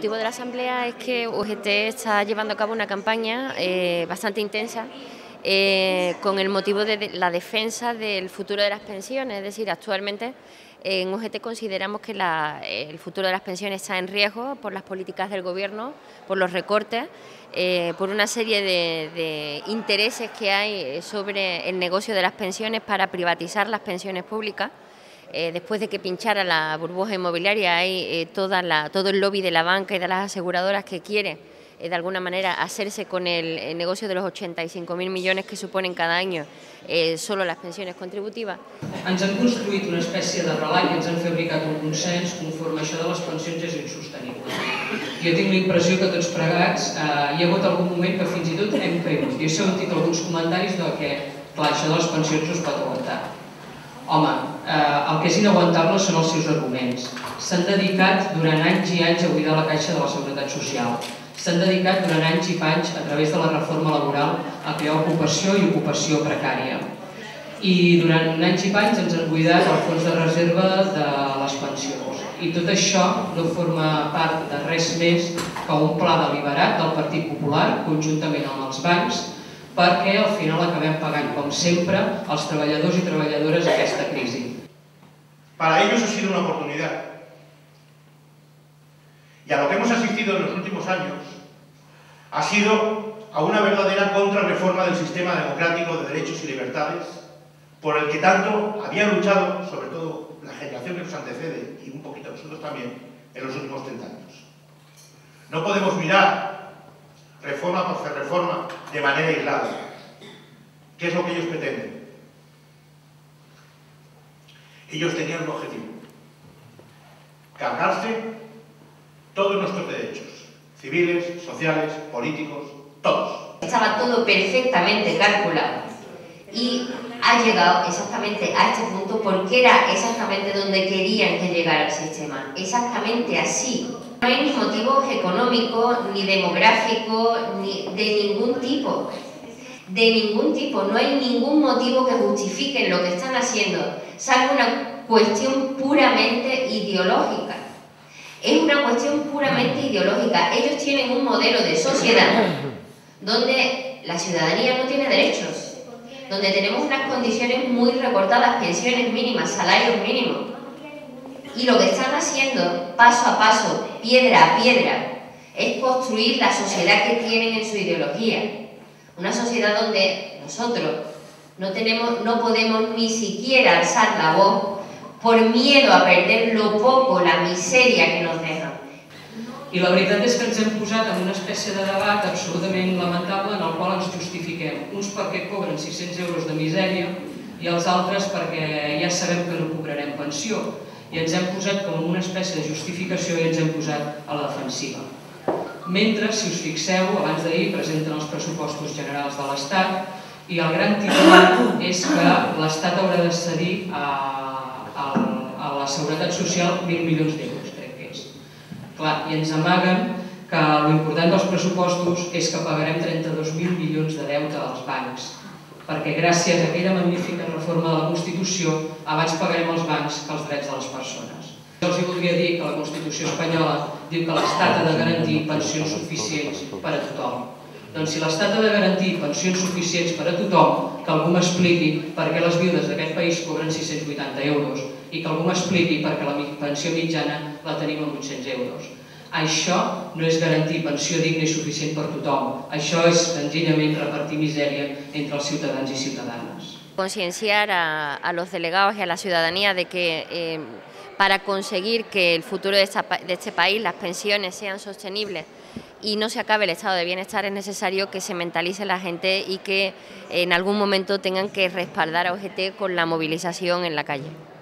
motivo de la asamblea es que UGT está llevando a cabo una campaña bastante intensa con el motivo de la defensa del futuro de las pensiones. Es decir, actualmente en UGT consideramos que el futuro de las pensiones está en riesgo por las políticas del Gobierno, por los recortes, por una serie de intereses que hay sobre el negocio de las pensiones para privatizar las pensiones públicas. Después de que pinchara la burbuja inmobiliaria, hay todo el lobby de la banca y de las aseguradoras que quiere, de alguna manera, hacerse con el negocio de los 85.000 milions que suponen cada año solo les pensions contributives. Ens han construït una espècie de relat i ens han fabricat un consens conforme això de les pensions és insostenible. Jo tinc la impressió que tots plegats hi ha hagut algun moment que fins i tot hem caigut. Jo he sentit alguns comentaris de que, clar, això de les pensions no es pot aguantar. Home, el que és inaguantable són els seus arguments. S'han dedicat durant anys i anys a buidar la caixa de la Seguretat Social. S'han dedicat durant anys i panys, a través de la reforma laboral, a crear ocupació i ocupació precària. I durant anys i panys ens han buidat el fons de reserva de les pensions. I tot això no forma part de res més que un pla deliberat del Partit Popular, conjuntament amb els bancs, perquè al final acabem pagant, com sempre, els treballadors i treballadores aquesta crisi. Para ellos ha sido una oportunidad. Y a lo que hemos asistido en los últimos años ha sido a una verdadera contrarreforma del sistema democrático de derechos y libertades por el que tanto había luchado, sobre todo la generación que nos antecede y un poquito nosotros también, en los últimos 30 años. No podemos mirar reforma por reforma de manera aislada. ¿Qué es lo que ellos pretenden? Ellos tenían un objetivo: cargarse todos nuestros derechos, civiles, sociales, políticos, todos. Estaba todo perfectamente calculado y ha llegado exactamente a este punto porque era exactamente donde querían que llegara el sistema, exactamente así. No hay ni motivos económicos, ni demográficos, ni de ningún tipo. De ningún tipo. No hay ningún motivo que justifique lo que están haciendo, salvo una cuestión puramente ideológica. Es una cuestión puramente ideológica. Ellos tienen un modelo de sociedad donde la ciudadanía no tiene derechos, donde tenemos unas condiciones muy recortadas, pensiones mínimas, salarios mínimos. Y lo que están haciendo, paso a paso, piedra a piedra, es construir la sociedad que tienen en su ideología. Una sociedad donde nosotros no podemos ni siquiera alzar la voz por miedo a perder lo poco, la miseria que nos dejan. I la veritat és que ens hem posat en una espècie de debat absolutament lamentable en el qual ens justifiquem, uns perquè cobren 600 euros de misèria i els altres perquè ja sabem que no cobrarem pensió. I ens hem posat com una espècie de justificació i ens hem posat a la defensiva. Mentre, si us fixeu, abans d'ahir presenten els pressupostos generals de l'Estat i el gran titular és que l'Estat haurà de cedir a la Seguretat Social 1.000 milions d'euros, crec que és. Clar, i ens amaguen que l'important dels pressupostos és que pagarem 32.000 milions de deute als bancs, perquè gràcies a aquella magnífica reforma de la Constitució abans pagarem als bancs que els drets de les persones. Jo els voldria dir que la Constitució espanyola diu que l'Estat ha de garantir pensions suficients per a tothom. Doncs si l'Estat ha de garantir pensions suficients per a tothom, que algú m'expliqui per què les viudes d'aquest país cobren 680 euros i que algú m'expliqui per què la pensió mitjana la tenim a 800 euros. Això no és garantir pensió digna i suficient per tothom. Això és senzillament repartir misèria entre els ciutadans i ciutadanes. Concienciar a los delegados y a la ciudadanía de que para conseguir que el futuro de este país, las pensiones sean sostenibles y no se acabe el estado de bienestar, es necesario que se mentalice la gente y que en algún momento tengan que respaldar a UGT con la movilización en la calle.